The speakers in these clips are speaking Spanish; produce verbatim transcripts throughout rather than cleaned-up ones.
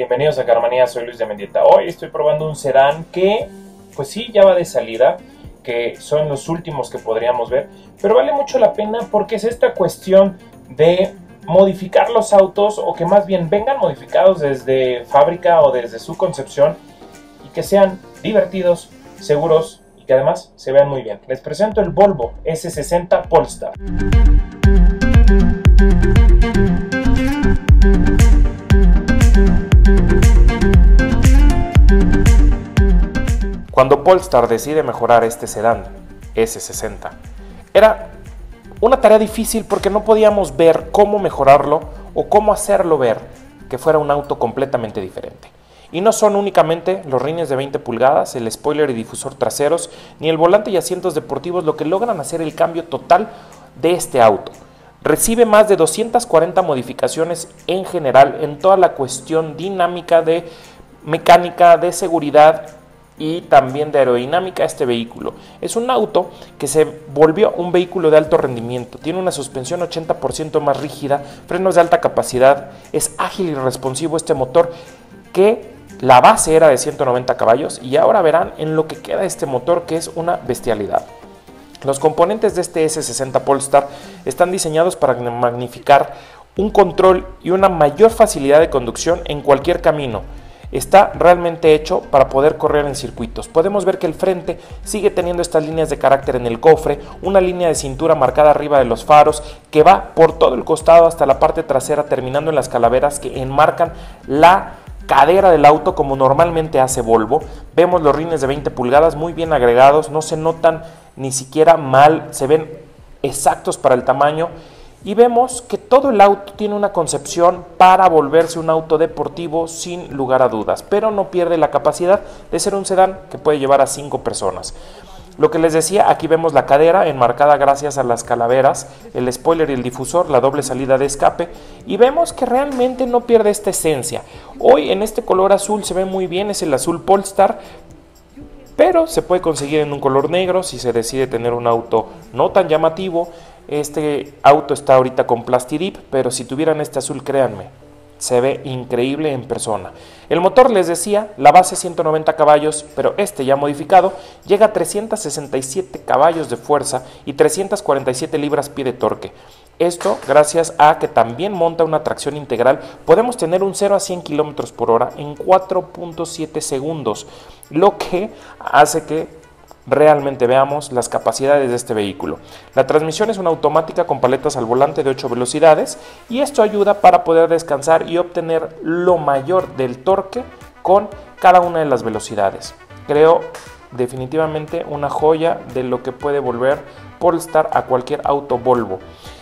Bienvenidos a Carmanía, soy Luis de Mendieta. Hoy estoy probando un sedán que, pues sí, ya va de salida, que son los últimos que podríamos ver, pero vale mucho la pena porque es esta cuestión de modificar los autos, o que más bien vengan modificados desde fábrica o desde su concepción, y que sean divertidos, seguros y que además se vean muy bien. Les presento el Volvo ese sesenta Polestar. Cuando Polestar decide mejorar este sedán ese sesenta, era una tarea difícil porque no podíamos ver cómo mejorarlo o cómo hacerlo ver que fuera un auto completamente diferente. Y no son únicamente los rines de veinte pulgadas, el spoiler y difusor traseros, ni el volante y asientos deportivos lo que logran hacer el cambio total de este auto. Recibe más de doscientas cuarenta modificaciones en general en toda la cuestión dinámica, de mecánica, de seguridad y también de aerodinámica. Este vehículo es un auto que se volvió un vehículo de alto rendimiento, tiene una suspensión ochenta por ciento más rígida, frenos de alta capacidad, es ágil y responsivo este motor, que la base era de ciento noventa caballos y ahora verán en lo que queda este motor, que es una bestialidad. Los componentes de este ese sesenta Polestar están diseñados para magnificar un control y una mayor facilidad de conducción en cualquier camino. Está realmente hecho para poder correr en circuitos. Podemos ver que el frente sigue teniendo estas líneas de carácter en el cofre, una línea de cintura marcada arriba de los faros que va por todo el costado hasta la parte trasera, terminando en las calaveras que enmarcan la cadera del auto como normalmente hace Volvo. Vemos los rines de veinte pulgadas muy bien agregados, no se notan ni siquiera mal, se ven exactos para el tamaño. Y vemos que todo el auto tiene una concepción para volverse un auto deportivo sin lugar a dudas, pero no pierde la capacidad de ser un sedán que puede llevar a cinco personas. Lo que les decía, aquí vemos la cadera enmarcada gracias a las calaveras, el spoiler y el difusor, la doble salida de escape, y vemos que realmente no pierde esta esencia. Hoy en este color azul se ve muy bien, es el azul Polestar, pero se puede conseguir en un color negro si se decide tener un auto no tan llamativo. Este auto está ahorita con Plastidip, pero si tuvieran este azul, créanme, se ve increíble en persona. El motor, les decía, la base ciento noventa caballos, pero este ya modificado llega a trescientos sesenta y siete caballos de fuerza y trescientas cuarenta y siete libras-pie de torque. Esto gracias a que también monta una tracción integral. Podemos tener un cero a cien kilómetros por hora en cuatro punto siete segundos, lo que hace que realmente veamos las capacidades de este vehículo. La transmisión es una automática con paletas al volante de ocho velocidades, y esto ayuda para poder descansar y obtener lo mayor del torque con cada una de las velocidades. Creo definitivamente una joya de lo que puede volver Polestar a cualquier auto Volvo.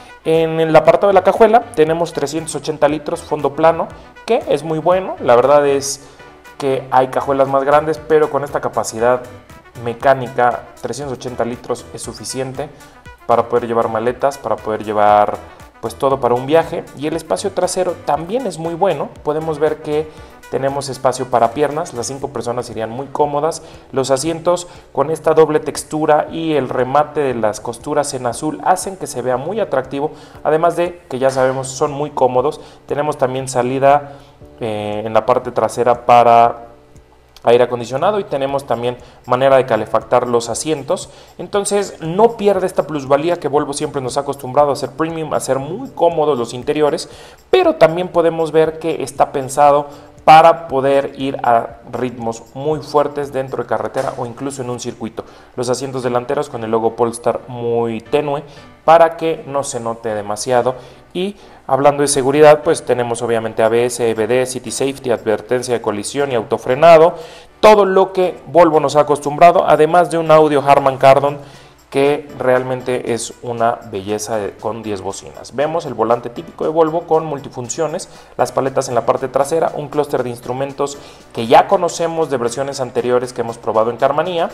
En el apartado de la cajuela tenemos trescientos ochenta litros, fondo plano, que es muy bueno. La verdad es que hay cajuelas más grandes, pero con esta capacidad mecánica trescientos ochenta litros es suficiente para poder llevar maletas, para poder llevar pues todo para un viaje. Y el espacio trasero también es muy bueno. Podemos ver que tenemos espacio para piernas, las cinco personas irían muy cómodas. Los asientos con esta doble textura y el remate de las costuras en azul hacen que se vea muy atractivo, además de que ya sabemos son muy cómodos. Tenemos también salida eh, en la parte trasera para aire acondicionado, y tenemos también manera de calefactar los asientos. Entonces no pierde esta plusvalía que Volvo siempre nos ha acostumbrado a ser premium, a ser muy cómodos los interiores, pero también podemos ver que está pensado para poder ir a ritmos muy fuertes dentro de carretera o incluso en un circuito. Los asientos delanteros con el logo Polestar muy tenue para que no se note demasiado. Y hablando de seguridad, pues tenemos obviamente A B S, E B D, City Safety, advertencia de colisión y autofrenado, todo lo que Volvo nos ha acostumbrado, además de un audio Harman Kardon que realmente es una belleza de, con diez bocinas. Vemos el volante típico de Volvo con multifunciones, las paletas en la parte trasera, un clúster de instrumentos que ya conocemos de versiones anteriores que hemos probado en Carmanía,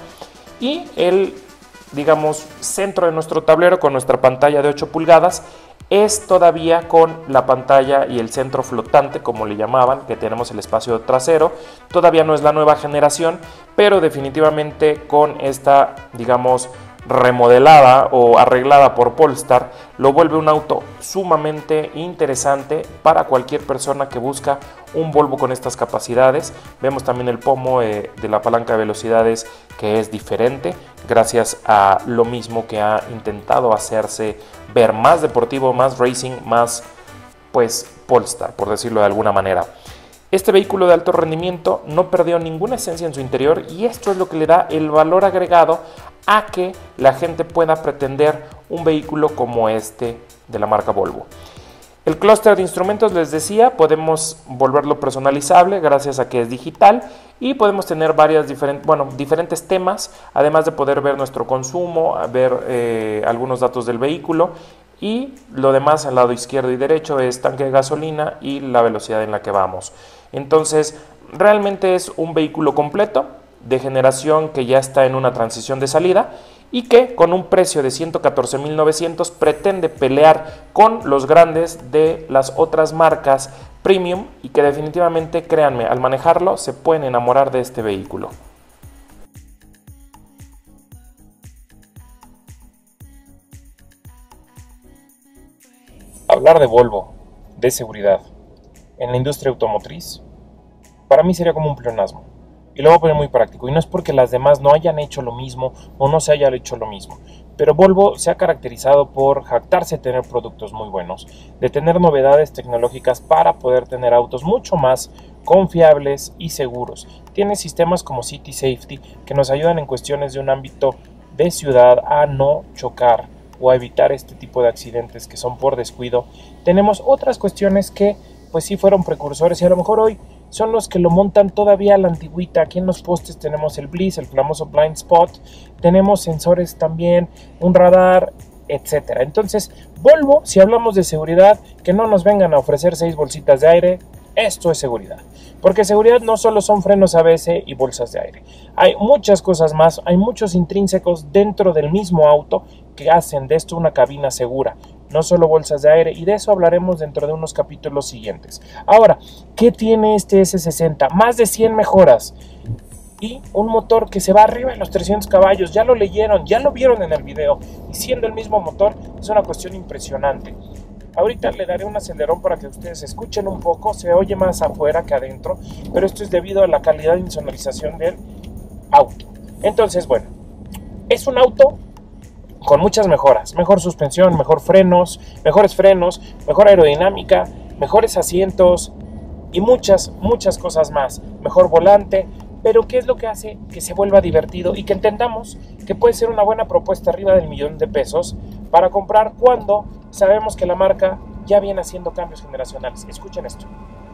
y el, digamos, centro de nuestro tablero con nuestra pantalla de ocho pulgadas es todavía con la pantalla y el centro flotante, como le llamaban, que tenemos el espacio trasero. Todavía no es la nueva generación, pero definitivamente con esta, digamos, remodelada o arreglada por Polestar, lo vuelve un auto sumamente interesante para cualquier persona que busca un Volvo con estas capacidades. Vemos también el pomo eh, de la palanca de velocidades, que es diferente gracias a lo mismo que ha intentado hacerse ver más deportivo, más racing, más pues Polestar, por decirlo de alguna manera. Este vehículo de alto rendimiento no perdió ninguna esencia en su interior, y esto es lo que le da el valor agregado a que la gente pueda pretender un vehículo como este de la marca Volvo. El clúster de instrumentos, les decía, podemos volverlo personalizable gracias a que es digital, y podemos tener varias diferentes, bueno, diferentes temas, además de poder ver nuestro consumo, ver eh, algunos datos del vehículo, y lo demás al lado izquierdo y derecho es tanque de gasolina y la velocidad en la que vamos. Entonces, realmente es un vehículo completo de generación que ya está en una transición de salida, y que con un precio de ciento catorce mil novecientos pretende pelear con los grandes de las otras marcas premium, y que definitivamente, créanme, al manejarlo se pueden enamorar de este vehículo. Hablar de Volvo, de seguridad, en la industria automotriz, para mí sería como un pleonasmo. Y lo voy a poner muy práctico, y no es porque las demás no hayan hecho lo mismo o no se haya hecho lo mismo, pero Volvo se ha caracterizado por jactarse de tener productos muy buenos, de tener novedades tecnológicas para poder tener autos mucho más confiables y seguros. Tiene sistemas como City Safety que nos ayudan en cuestiones de un ámbito de ciudad a no chocar o a evitar este tipo de accidentes que son por descuido. Tenemos otras cuestiones que pues sí fueron precursores, y a lo mejor hoy son los que lo montan todavía a la antigüita. Aquí en los postes tenemos el Bliss, el famoso Blind Spot, tenemos sensores también, un radar, etcétera. Entonces, Volvo, si hablamos de seguridad, que no nos vengan a ofrecer seis bolsitas de aire, esto es seguridad. Porque seguridad no solo son frenos A B S y bolsas de aire. Hay muchas cosas más, hay muchos intrínsecos dentro del mismo auto que hacen de esto una cabina segura. No solo bolsas de aire, y de eso hablaremos dentro de unos capítulos siguientes. Ahora, ¿qué tiene este ese sesenta? Más de cien mejoras y un motor que se va arriba de los trescientos caballos. Ya lo leyeron, ya lo vieron en el video, y siendo el mismo motor es una cuestión impresionante. Ahorita le daré un acelerón para que ustedes escuchen un poco, se oye más afuera que adentro, pero esto es debido a la calidad de insonorización del auto. Entonces, bueno, es un auto con muchas mejoras, mejor suspensión, mejor frenos, mejores frenos, mejor aerodinámica, mejores asientos y muchas, muchas cosas más, mejor volante. Pero ¿qué es lo que hace que se vuelva divertido y que entendamos que puede ser una buena propuesta arriba del millón de pesos para comprar cuando sabemos que la marca ya viene haciendo cambios generacionales? Escuchen esto.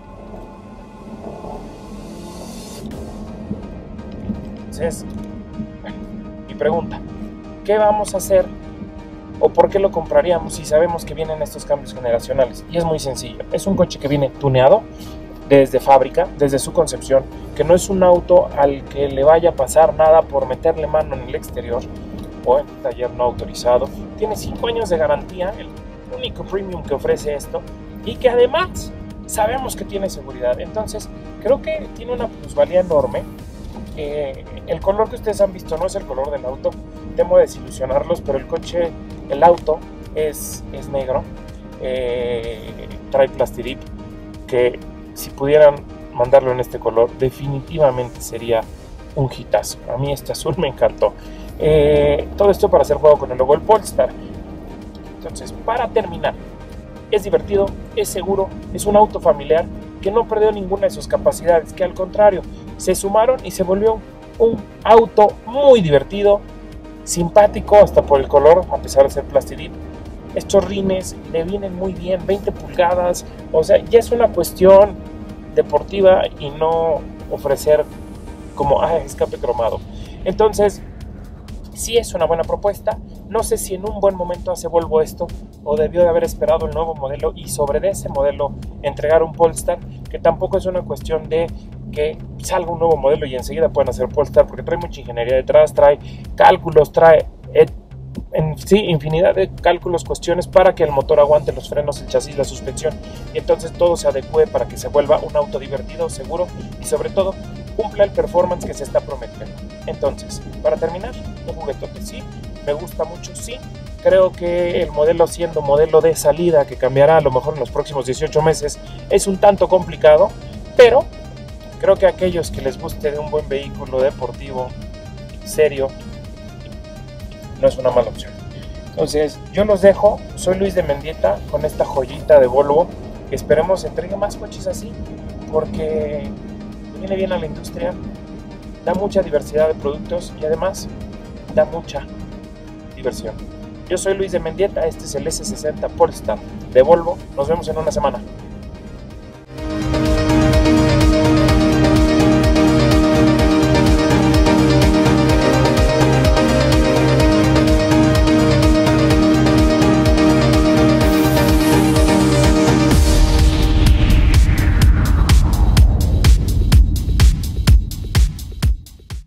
Entonces, bueno, mi pregunta, ¿qué vamos a hacer o por qué lo compraríamos si sabemos que vienen estos cambios generacionales? Y es muy sencillo, es un coche que viene tuneado desde fábrica, desde su concepción, que no es un auto al que le vaya a pasar nada por meterle mano en el exterior o en un taller no autorizado. Tiene cinco años de garantía, el único premium que ofrece esto, y que además sabemos que tiene seguridad. Entonces creo que tiene una plusvalía enorme. Eh, el color que ustedes han visto no es el color del auto, temo desilusionarlos, pero el coche, el auto es, es negro, eh, trae Plastidip, que si pudieran mandarlo en este color definitivamente sería un hitazo. A mí este azul me encantó. Eh, todo esto para hacer juego con el logo del Polestar. Entonces, para terminar, es divertido, es seguro, es un auto familiar que no perdió ninguna de sus capacidades, que al contrario se sumaron y se volvió un auto muy divertido, simpático hasta por el color, a pesar de ser Plastidip. Estos rines le vienen muy bien, veinte pulgadas, o sea, ya es una cuestión deportiva y no ofrecer como ah, escape cromado. Entonces, sí es una buena propuesta. No sé si en un buen momento hace Volvo esto o debió de haber esperado el nuevo modelo y sobre de ese modelo entregar un Polestar, que tampoco es una cuestión de que salga un nuevo modelo y enseguida puedan hacer Polestar, porque trae mucha ingeniería detrás, trae cálculos, trae en sí infinidad de cálculos, cuestiones para que el motor aguante los frenos, el chasis, la suspensión, y entonces todo se adecue para que se vuelva un auto divertido, seguro y sobre todo cumpla el performance que se está prometiendo. Entonces, para terminar, un juguetote sí, me gusta mucho, sí. Creo que el modelo, siendo modelo de salida, que cambiará a lo mejor en los próximos dieciocho meses, es un tanto complicado, pero creo que a aquellos que les guste de un buen vehículo deportivo, serio, no es una mala opción. Entonces, yo los dejo. Soy Luis de Mendieta con esta joyita de Volvo, que esperemos entregue más coches así, porque viene bien a la industria, da mucha diversidad de productos y además da mucha diversión. Yo soy Luis de Mendieta, este es el ese sesenta Polestar de Volvo. Nos vemos en una semana.